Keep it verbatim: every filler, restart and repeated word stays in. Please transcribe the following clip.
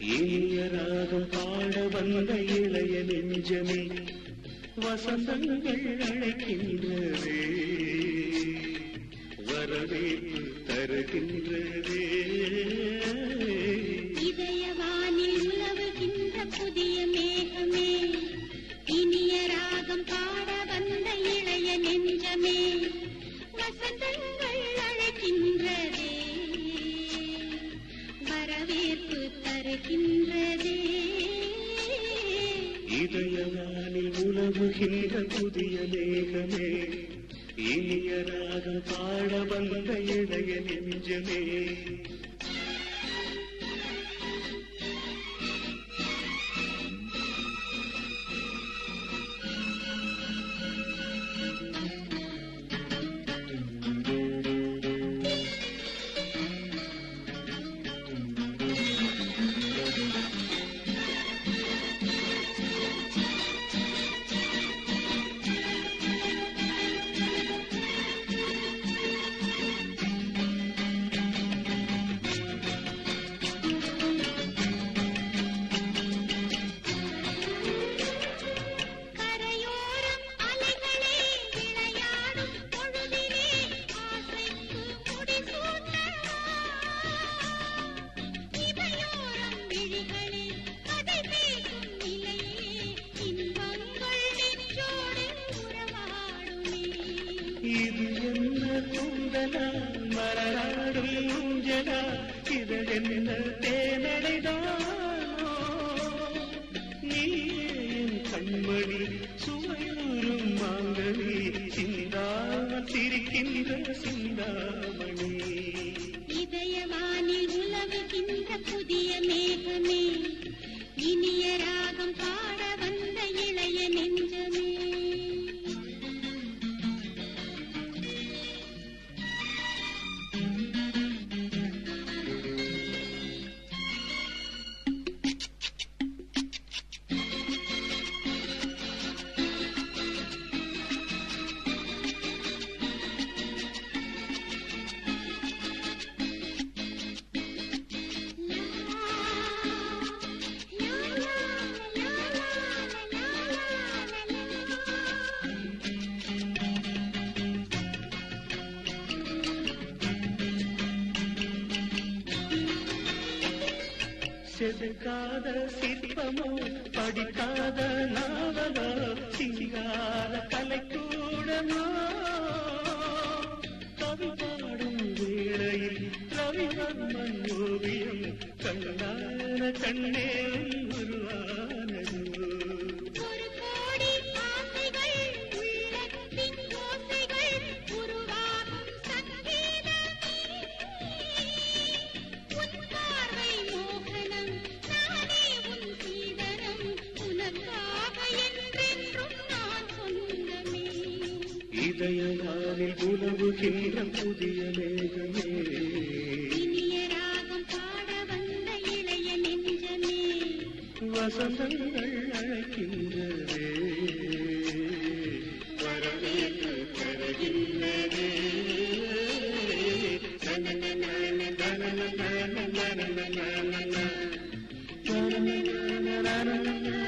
இனிய ராகம் பாட வந்த இளைய நெஞ்சமே வசந்தங்கள் அழைக்கின்றதே வரவேற்பு தருகின்றதே இதயவானில் உலவுகின்ற புதிய மேகமே இனிய ராகம் பாட வந்த இளைய நெஞ்சமே வசந்தங்கள் அழைக்கின்றதே வரவேற்பு தருகின்றதே இதயவானில் உலவுகின்ற புதிய மேகமே இனிய ராகம் பாட வந்த இளைய நெஞ்சமே இது என்ன கூந்தலா மலராடும் ஊஞ்சலா இதென்ன தேனடைதானோ நீ என் கண்மணி சுவையூரும் மாங்கனி சிந்தாமல் சிரிக்கின்ற சிந்தாமணி இதயவானில் உலவுகின்ற புதிய மேகமே இனிய ராகம் பாட வந்த இளைய நெஞ்சமே செதுக்காத சிற்பமோ படிக்காத நாவலோ சிங்கார கலைக்கூடமோ கவி பாடும் வேளையில் ரவிவர்மன் ஓவியம் கண்ணான கண்ணே உருவானது இதயவானில் உலவுகின்ற புதிய மேகமே இனிய ராகம் பாட வந்த இளைய நெஞ்சமே வசந்தங்கள் அழைக்கின்றதே வரவேற்பு தருகின்றதே நன